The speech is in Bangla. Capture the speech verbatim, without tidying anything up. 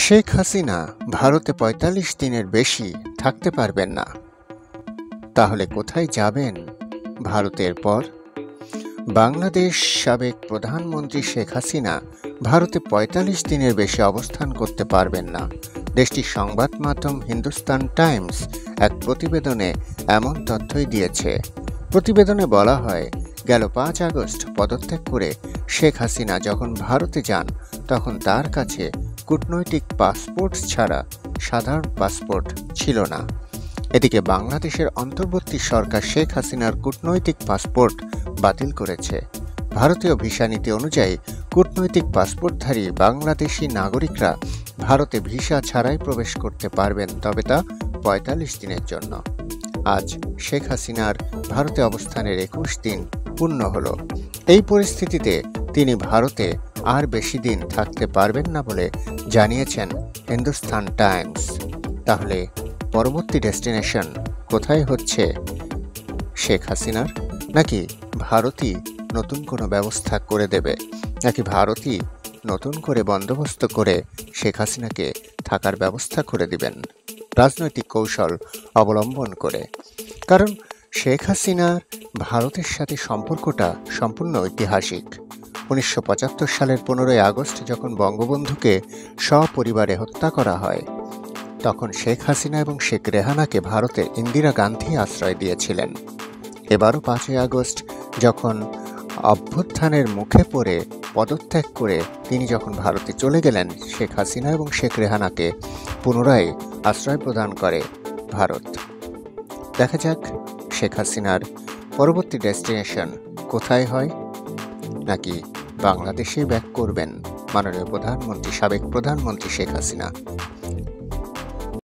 শেখ হাসিনা ভারতে পঁয়তাল্লিশ দিনের বেশি থাকতে পারবেন না। তাহলে কোথায় যাবেন ভারতের পর? বাংলাদেশ সাবেক প্রধানমন্ত্রী শেখ হাসিনা ভারতে পঁয়তাল্লিশ দিনের বেশি অবস্থান করতে পারবেন না। দেশটির সংবাদ মাধ্যম হিন্দুস্তান টাইমস এক প্রতিবেদনে এমন তথ্যই দিয়েছে। প্রতিবেদনে বলা হয়, গেল পাঁচ আগস্ট পদত্যাগ করে শেখ হাসিনা যখন ভারতে যান তখন তার কাছে কূটনৈতিক পাসপোর্ট ছাড়া সাধারণ পাসপোর্ট ছিল না। এদিকে বাংলাদেশের অন্তর্বর্তী সরকার শেখ হাসিনার কূটনৈতিক পাসপোর্ট বাতিল করেছে। ভারতীয় ভিসা নীতি অনুযায়ী কূটনৈতিক পাসপোর্টধারী বাংলাদেশি নাগরিকরা ভারতে ভিসা ছাড়াই প্রবেশ করতে পারবেন, তবে তা পঁয়তাল্লিশ দিনের জন্য। আজ শেখ হাসিনার ভারতে অবস্থানের একুশ দিন পূর্ণ হলো। এই পরিস্থিতিতে তিনি ভারতে আর বেশি দিন থাকতে পারবেন না বলে জানিয়েছেন হিন্দুস্তান টাইমস। তাহলে পরবর্তী ডেস্টিনেশন কোথায় হচ্ছে শেখ হাসিনার? নাকি ভারতই নতুন কোনো ব্যবস্থা করে দেবে? নাকি ভারতই নতুন করে বন্দোবস্ত করে শেখ হাসিনাকে থাকার ব্যবস্থা করে দিবেন রাজনৈতিক কৌশল অবলম্বন করে? কারণ শেখ হাসিনার ভারতের সাথে সম্পর্কটা সম্পূর্ণ ঐতিহাসিক। উনিশশো পঁচাত্তর সালের পনেরোই আগস্ট যখন বঙ্গবন্ধুকে সপরিবারে হত্যা করা হয়, তখন শেখ হাসিনা এবং শেখ রেহানাকে ভারতের ইন্দিরা গান্ধী আশ্রয় দিয়েছিলেন। এবারও পাঁচই আগস্ট যখন অভ্যুত্থানের মুখে পড়ে পদত্যাগ করে তিনি যখন ভারতে চলে গেলেন, শেখ হাসিনা এবং শেখ রেহানাকে পুনরায় আশ্রয় প্রদান করে ভারত। দেখা যাক শেখ হাসিনার পরবর্তী ডেস্টিনেশন কোথায় হয়। নাকি বাংলাদেশে ব্যাক করবেন মাননীয় প্রধানমন্ত্রী সাবেক প্রধানমন্ত্রী শেখ হাসিনা?